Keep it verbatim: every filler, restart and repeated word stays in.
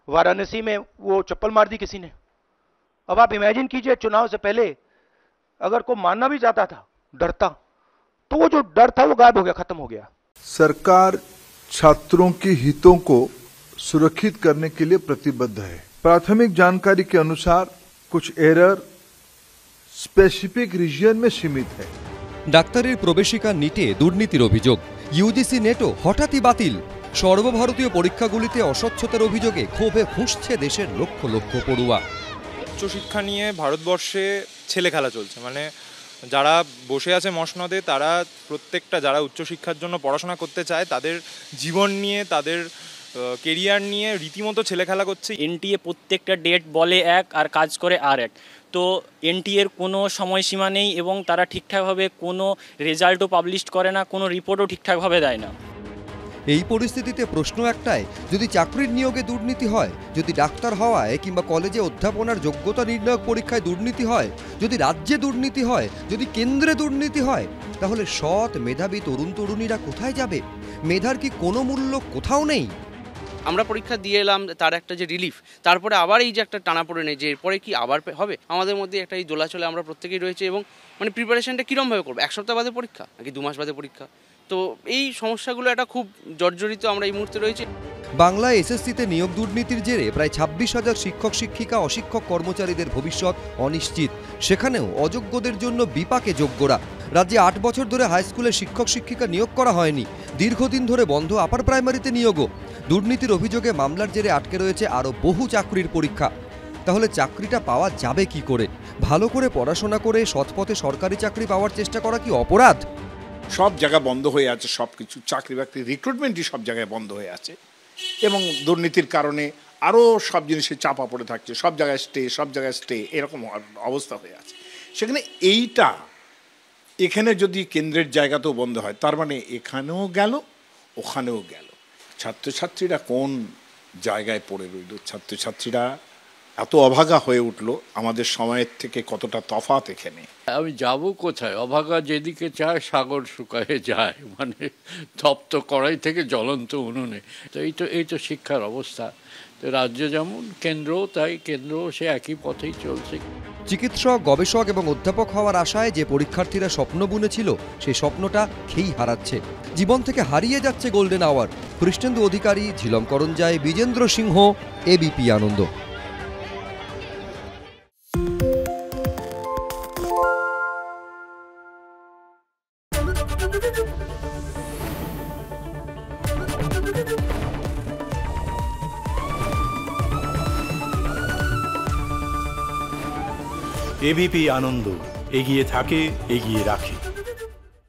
वाराणसी में वो चप्पल मार दी किसी ने। अब आप इमेजिन कीजिए, चुनाव से पहले अगर कोई मानना भी चाहता था, डरता, तो वो जो डर था वो गायब हो गया, खत्म हो गया। सरकार छात्रों के हितों को सुरक्षित करने के लिए प्रतिबद्ध है। प्राथमिक जानकारी के अनुसार कुछ एरर स्पेसिफिक रीजन में सीमित है। ডাক্তারের প্রবেশিকা নিটে দুর্নীতির অভিযোগ, ইউজিসি নেটও হঠাৎই বাতিল। সর্বভারতীয় পরীক্ষাগুলিতে অস্বচ্ছতার অভিযোগে ক্ষোভে ফুঁসছে দেশের লক্ষ লক্ষ পড়ুয়া। উচ্চশিক্ষা নিয়ে ভারতবর্ষে ছেলে খেলা চলছে, মানে যারা বসে আছে মসনদে তারা প্রত্যেকটা যারা উচ্চশিক্ষার জন্য পড়াশোনা করতে চায় তাদের জীবন নিয়ে, তাদের কেরিয়ার নিয়ে রীতিমতো ছেলে খেলা করছে। এনটিএ প্রত্যেকটা ডেট বলে এক আর কাজ করে আর এক। তো এনটিএর কোনো সময়সীমা নেই এবং তারা ঠিকঠাকভাবে কোনো রেজাল্টও পাবলিশ করে না, কোনো রিপোর্টও ঠিকঠাকভাবে দেয় না। এই পরিস্থিতিতে প্রশ্ন একটাই, যদি চাকরির নিয়োগে দুর্নীতি হয়, যদি ডাক্তার হওয়ায় কিংবা কলেজে অধ্যাপনার যোগ্যতা নির্ণায়ক পরীক্ষায় দুর্নীতি হয়, যদি রাজ্যে দুর্নীতি হয়, যদি কেন্দ্রে দুর্নীতি হয়, তাহলে সৎ মেধাবী তরুণ তরুণীরা কোথায় যাবে? মেধার কি কোনো মূল্য কোথাও নেই? আমরা পরীক্ষা দিয়ে এলাম, তার একটা যে রিলিফ, তারপরে আবার এই যে একটা টানা পড়ে নেই যে এরপরে কি আবার হবে, আমাদের মধ্যে একটা এই দোলাচলে আমরা প্রত্যেকেই রয়েছে। এবং মানে প্রিপারেশনটা কীরমভাবে করবো, এক সপ্তাহ বাদে পরীক্ষা নাকি দু মাস বাদে পরীক্ষা? তো এই সমস্যাগুলো একটা খুব জর্জরিত আমরা এই মুহূর্তে রয়েছে। বাংলায় এসএসসিতে নিয়োগ দুর্নীতির জেরে প্রায় ছাব্বিশ হাজার শিক্ষক শিক্ষিকা অশিক্ষক কর্মচারীদের ভবিষ্যৎ অনিশ্চিত। সেখানেও অযোগ্যদের জন্য বিপাকে যোগ্যরা। রাজ্যে আট বছর ধরে হাই স্কুলে শিক্ষক শিক্ষিকা নিয়োগ করা হয়নি। দীর্ঘদিন ধরে বন্ধ আপার প্রাইমারিতে নিয়োগও। দুর্নীতির অভিযোগে মামলার জেরে আটকে রয়েছে আরও বহু চাকরির পরীক্ষা। তাহলে চাকরিটা পাওয়া যাবে কি করে? ভালো করে পড়াশোনা করে সৎপথে সরকারি চাকরি পাওয়ার চেষ্টা করা কি অপরাধ? সব জায়গা বন্ধ হয়ে আছে, সব কিছু চাকরি বাকরি রিক্রুটমেন্টই সব জায়গায় বন্ধ হয়ে আছে এবং দুর্নীতির কারণে আরও সব জিনিসে চাপা পড়ে থাকছে, সব জায়গায় স্টে, সব জায়গায় স্টে, এরকম অবস্থা হয়ে আছে। সেখানে এইটা এখানে যদি কেন্দ্রের জায়গাতেও বন্ধ হয়, তার মানে এখানেও গেল ওখানেও গেল। ছাত্রছাত্রীরা কোন জায়গায় পড়ে রইল? ছাত্রছাত্রীরা এত অভাগা হয়ে উঠলো, আমাদের সময়ের থেকে কতটা তফাৎ এখানে। আমি যাব কোথায়? অভাগা যেদিকে চায় সাগর শুকায়ে যায়, মানে তপ্ত কড়াই থেকে জ্বলন্ত উনুনে। তো এই তো এই তো শিক্ষার অবস্থা। তো রাজ্য যেমন, কেন্দ্রও তাই, কেন্দ্রও সে একই পথেই চলছে। চিকিৎসক, গবেষক এবং অধ্যাপক হওয়ার আশায় যে পরীক্ষার্থীরা স্বপ্ন বুনেছিল, সেই স্বপ্নটা খেই হারাচ্ছে। জীবন থেকে হারিয়ে যাচ্ছে golden hour. Krishnendu Adhikari, Jhilam Karanjai, Bijendra Singh, ABP Ananda. ABP Ananda, এগিয়ে থাকে, এগিয়ে রাখে।